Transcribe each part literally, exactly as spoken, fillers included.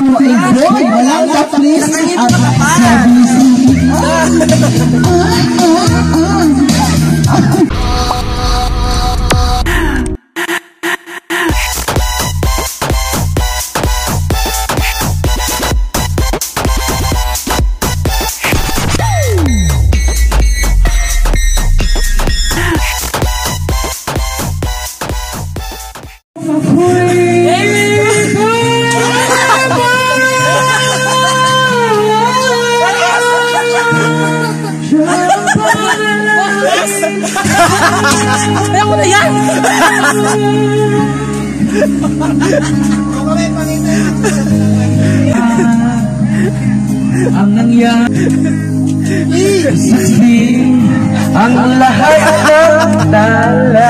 Walang kaplis at ayaw ko na yan. Ang nangyari ang lahat ng tala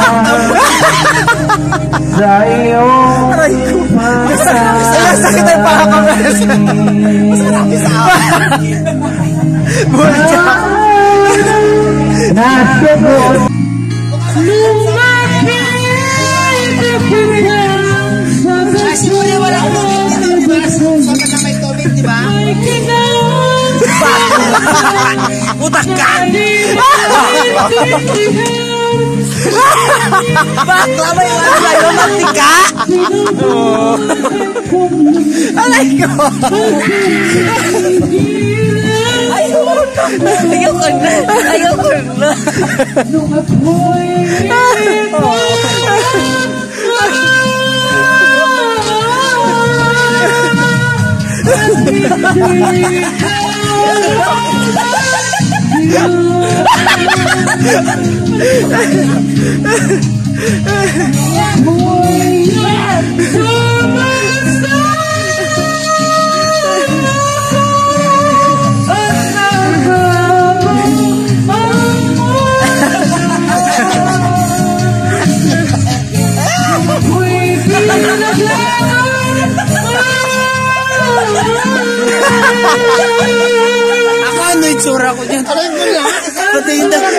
sa iyong sakit ay pakakalas. nasagot Utak ka! Bakla may layo mantika! Alay ko! Ayaw ko na! Ayaw ko na! Ayaw ko na! Ako ano yung tsura ko dyan? Aray mo lang. Patingin na.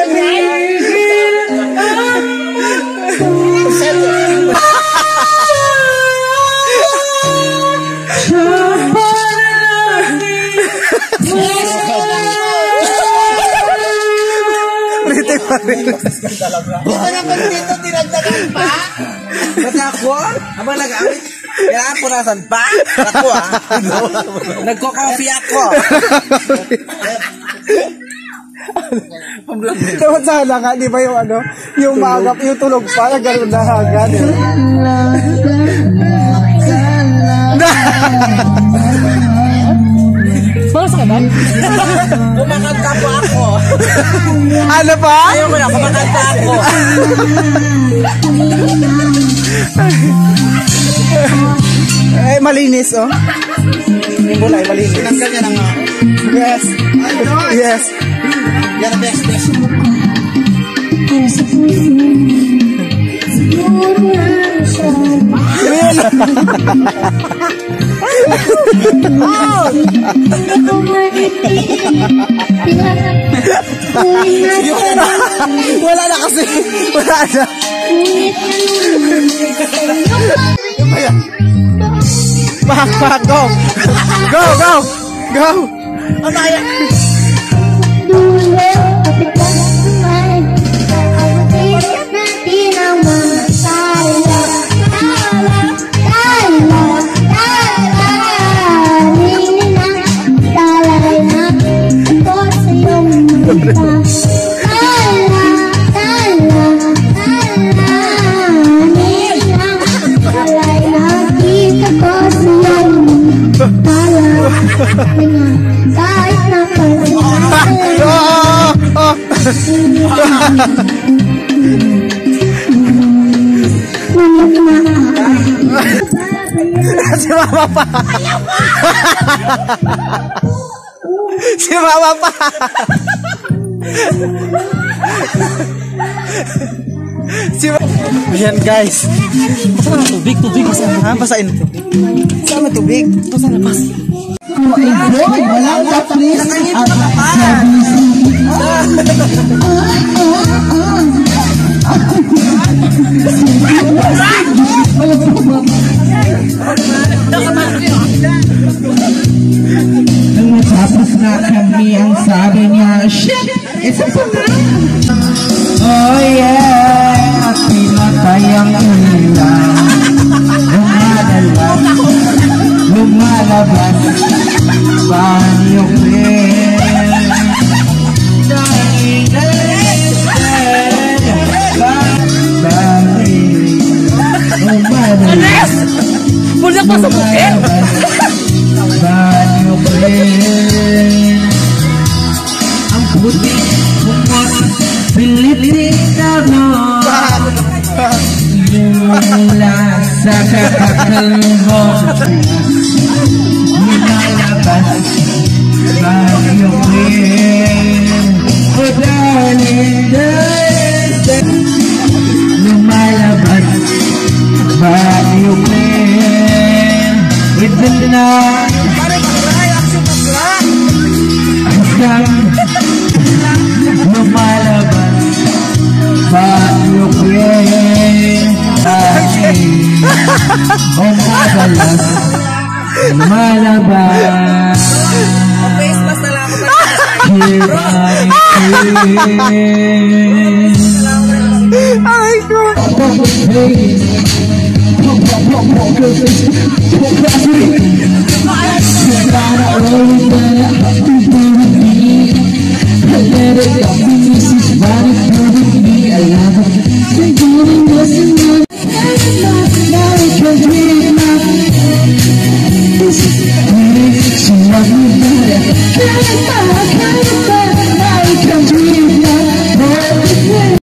Ulitin pa rin. Ito na pag dito tinagdagan pa. Basta ako, habang nag-aamit, kailangan po nasan pa. Ako ah. Nagko-coffee ako. Dapat sana nga, di ba yung ano, yung magap, yung tulog pa, yung gano'n na agad. Basta ka ba? Kumakanta pa ako. Ano pa? Ayaw ko na, kumakanta ako. Eh, malinis, oh. Yung bulay, malinis. Tinanggal niya na nga. Yes. Yes. Yan ang best, best. Wala na kasi. Wala na. Pak, pak, go. Go, go. Go. Amaya. Kahit na si mama pa. Si mama pa. Si Ayan guys. Basta na tubig, tubig. Basta na. Ha? Basain ito. Saan na tubig? Basta na, pas. walang kaplis at Nakapasok yun. sabi niya, shit, isa pa na. Oh yeah, at pinatay ang ulang. Lumalabas, lumalabas, banyo rin. Dahil nalisad, dahil lumalabas, Bulak pa sa bukit. banyo rin. Ang puti kumot, pilitin ka mo. Mula sa kakakalbo, nilalabas, banyo rin. O darling, darling, lumalabas, banyo rin. With the night, hanggang lumalabas, banyo rin. Ay, umagalas, lumalabas. Face mask na lang ako. Here I am. Ay, ko. Hey,